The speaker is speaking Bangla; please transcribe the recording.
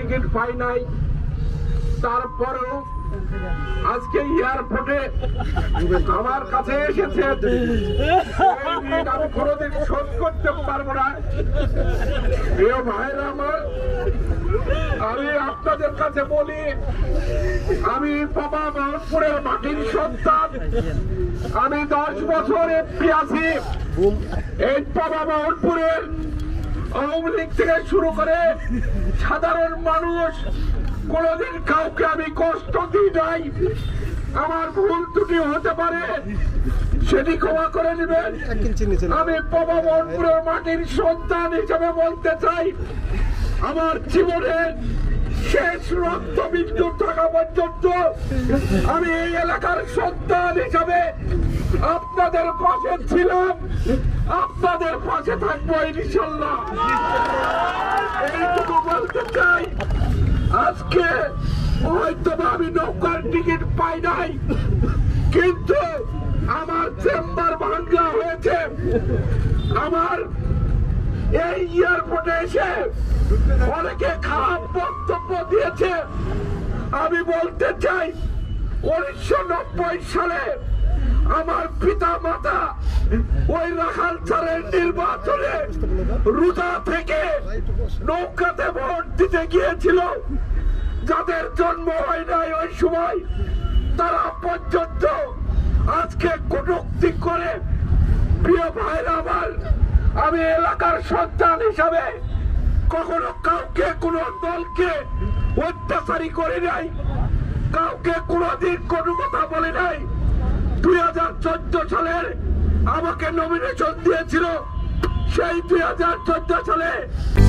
টিকিট পাই নাই, তারপরেও আজকে এয়ারপোর্টে আমার কাছে এসেছে। আমি কোনোদিন শোধ করতে পারবো না। প্রিয় ভাইরা আমার, আমি আপনাদের কাছে বলি, আমি বাবা মোহনপুরের মাটির সন্তান। আমি 10 বছর এমপি আছি। এই বাবা মোহনপুরের আওয়ামী লীগ থেকে শুরু করে সাধারণ মানুষ কোনদিন কাউকে আমি কষ্ট দিই নাই। আমার ভুল ত্রুটি হতে পারে, সেটি ক্ষমা করে নেবেন। আমি বাবা মোহনপুরের মাটির সন্তান হিসেবে বলতে চাই, আমার জীবনের শেষ রক্তবিন্দু থাকা পর্যন্ত আমি এই এলাকার সন্তান হিসাবে আপনাদের পাশে ছিলাম, আপনাদের পাশে থাকবো ইনশাল্লাহ। এইটুকু বলতে চাই। আজকে হয়তো আমি নৌকার টিকিট পাই নাই, কিন্তু আমার চেম্বার ভাঙ্গা হয়েছে। আমার এই এয়ারপোর্টে এসে অনেকে খারাপ বক্তব্য দিয়েছে। আমি বলতে চাই, 1990 সালে আমার পিতা মাতা ওই রাখাল ছাড়ের নির্বাচনে রুদা থেকে নৌকাতে ভোট দিতে গিয়েছিল। যাদের জন্ম হয় নাই ওই সময়, তারা পর্যন্ত আজকে কটূক্তি করে। প্রিয় ভাইরা আমার, আমি এলাকার সন্তান হিসাবে কখনো কাউকে, কোন দলকে অত্যাচারী করে নাই, কাউকে কোনদিন কোনো কথা বলে নাই। 2014 সালের আমাকে নমিনেশন দিয়েছিল, সেই 2014 সালে